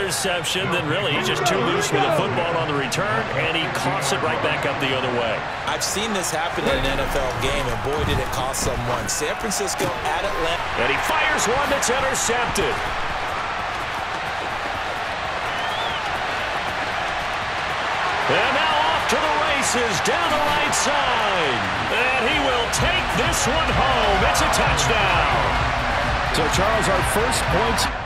interception, then really he's just too loose with the football on the return, and he coughs it right back up the other way. I've seen this happen in an NFL game, and boy, did it cost someone. San Francisco at Atlanta. And he fires one that's intercepted. And now off to the races down the right side. And he will take this one home. It's a touchdown. So, Charles, our first points